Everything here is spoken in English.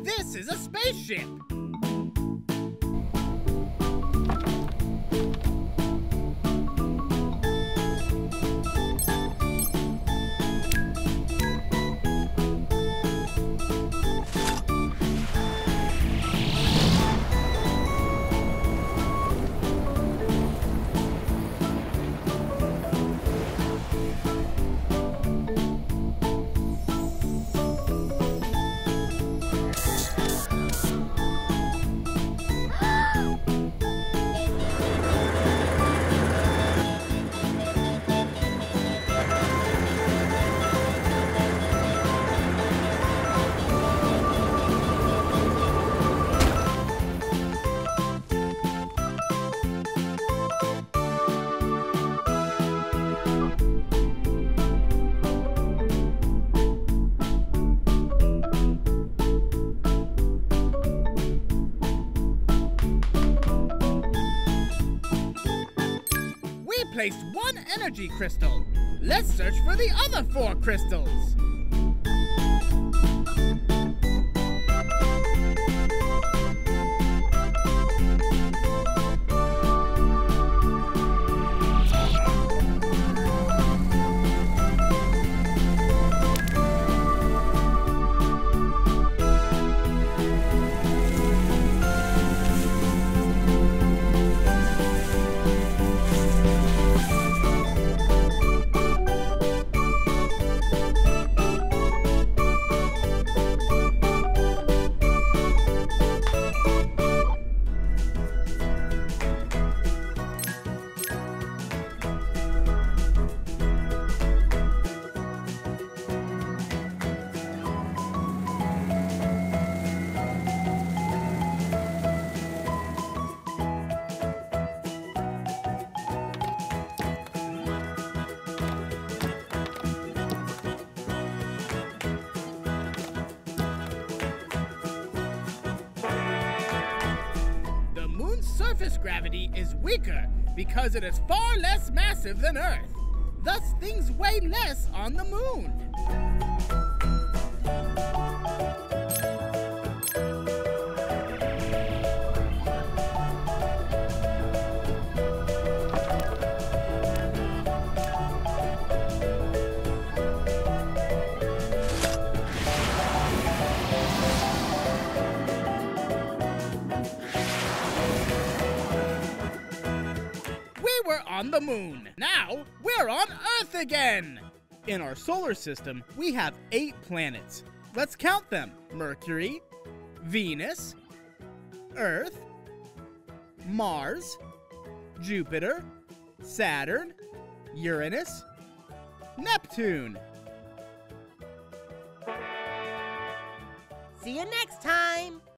This is a spaceship. Placed one energy crystal. Let's search for the other 4 crystals. Surface gravity is weaker because it is far less massive than Earth. Thus, things weigh less on the moon. We're on the moon. Now, we're on Earth again. In our solar system, we have 8 planets. Let's count them. Mercury, Venus, Earth, Mars, Jupiter, Saturn, Uranus, Neptune. See you next time.